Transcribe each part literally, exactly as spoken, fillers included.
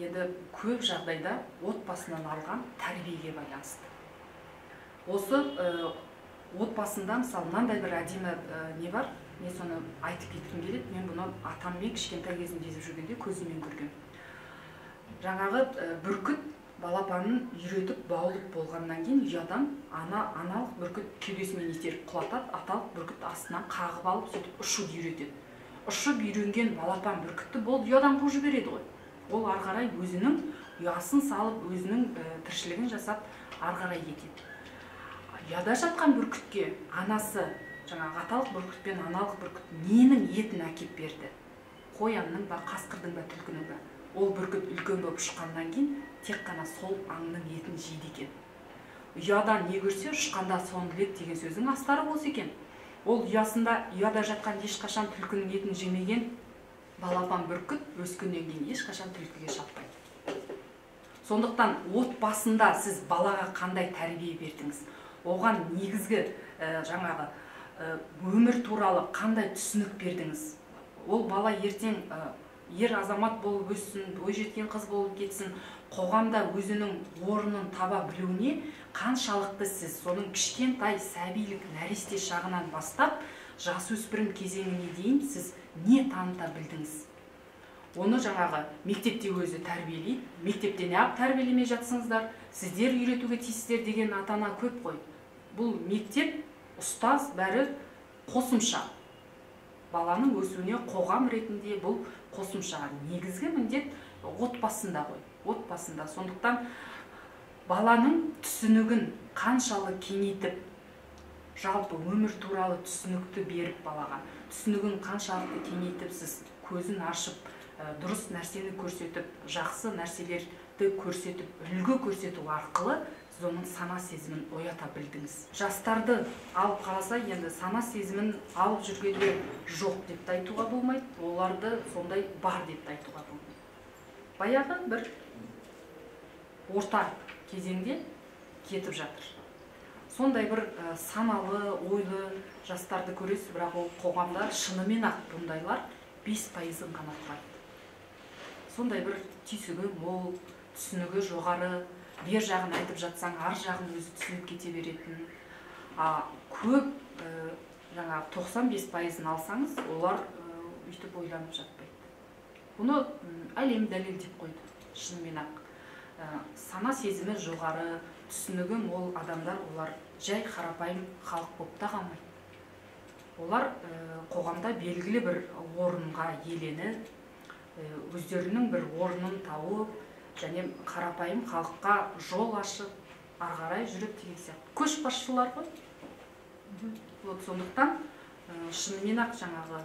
енді көп жағдайда отбасынан алған тәрбиеге байланысты. Осы отбасында мысалы мынандай бір әдемі не бар, мен соны айтып кеткім келеді. Мен бұны атаммен кішкентай кезімде езіп жүргенде көзіммен көрген. Жаңағы бүркіт балапанын үйретіп баулып болғаннан кейін ұядан ана аналық бүркіт кеудесімен итеріп құлатады, аталық бүркіт астынан қағып алып сөйтіп ұшуды үйретеді. Ұшып үйренген балапан бүркітті бол ұядан қуып жібереді ғой. Ол ары қарай өзінің ұясын салып, өзінің тіршілігін жасап ары қарай кетеді. Ұяда жатқан бүркітке анасы, жаңағы аталық бүркіт пен аналық бүркіт ненің етін әкеп берді? Қоянның ба, қасқырдың ба, түлкінің ба? Ол бүркіт үлкен болып ұшқаннан кейін тек қана сол аңның етін жейді екен. Ұядан не көрсе, ұшқанда соны біледі деген сөздің астары осы екен. Ол ұясында, ұяда жатқан ешқашан түлкінің етін жемеген балапан бүркіт өскеннен кейін ешқашан түлкіге шаппайды. Сондықтан отбасында сіз балаға қандай тәрбие бердіңіз? Оған негізгі жаңағы өмір туралы қандай түсінік бердіңіз? Ол бала ертең ер азамат болып өссін, бойжеткен қыз болып кетсін, қоғамда өзінің орнын таба білуіне қаншалықты сіз соның кішкентай сәбилік нәресте шағынан бастап жасөспірім кезеңіне дейін сіз не таныта білдіңіз? Оны жаңағы мектепте өзі тәрбиелейді. Мектепте неғып тәрбиелемей жатсыңыздар, сіздер үйретуге тиіссіздер деген ата-ана көп қой. Бұл мектеп, ұстаз бәрі қосымша. Баланың өсуіне қоғам ретінде бұл қосымша. Негізгі міндет отбасында ғой. Отбасында. Сондықтан баланың түсінігін қаншалы кеңейтіп, жалпы өмір туралы түсінікті беріп балаға, түсінігін қаншалықты кеңейтіп, сіз көзін ашып, дұрыс нәрсені көрсетіп, жақсы нәрселерді көрсетіп, үлгі көрсету арқылы сіз оның сана сезімін оята білдіңіз. Жастарды алып қараса, енді сана сезімін алып жүргенде жоқ деп айтуға болмайды, оларды сондай бар деп айтуға болмайды. Баяғы бір орта кезеңде кетіп жатыр. Сондай бір саналы, ойлы жастарды көресіз, бірақ ол қоғамда шынымен ақ бұндайлар бес пайызын ғана құрайды. Сондай бір түйсігі мол, түсінігі жоғары, бер жағын айтып жатсаң, ар жағын өзі түсініп кете беретін. Көп, жаңағы тоқсан бес пайызын алсаңыз, олар өйтіп ойланып жатпайды. Бұны әлем дәлелдеп қойды, шынымен ақ. Сана сезімі жоғары, түсінігі мол адамдар, олар жай қарапайым халық болып та қалмайды. Олар қоғамда белгілі бір орынға иеленіп, өздерінің бір орнын тауып, және қарапайым халыққа жол ашып, ары қарай жүріп деген сияқты. Көшбасшылар ғой. Сондықтан шынымен ақ жаңағы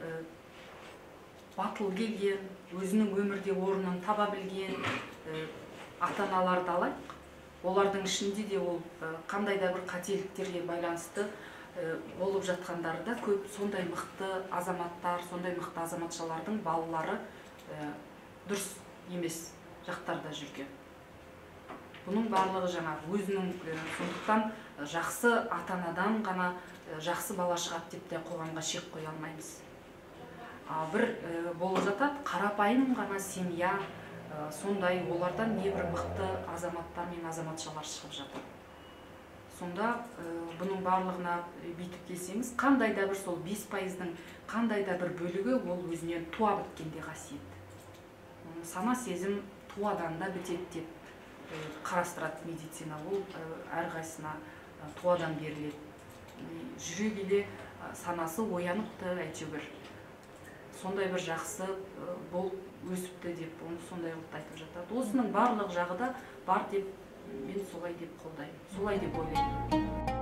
батыл келген, өзінің өмірде орнын таба білген ата-аналарды алайық. Олардың ішінде де ол қандай да бір қателіктерге байланысты болып жатқандары да көп. Сондай мықты азаматтар, сондай мықты азаматшалардың балалары дұрыс емес жақтарда жүрген. Бұның барлығы жаңа өзінің, сондықтан жақсы ата-анадан ғана жақсы бала шығады деп те қоғамға шек қоя алмаймыз. Бір болып жатады, қарапайым ғана семья, сондай олардан небір мықты азаматтар мен азаматшалар шығып жатыр. Сонда бұның барлығына бүйтіп келсеңіз, қандай да бір сол бес пайыздың қандай да бір бөлігі ол өзінен туа біткенде қасиет. Сана сезім туадан да бітеді деп қарастырады медицина. Ол әрқайсысына туадан беріледі. Жүре келе санасы ояныпты, әйтеуір сондай бір жақсы болып өсіпті деп, оны сондай қылып айтып жатады. Осының барлық жағы да бар деп, мен солай деп қолдаймын, солай деп ойлаймын.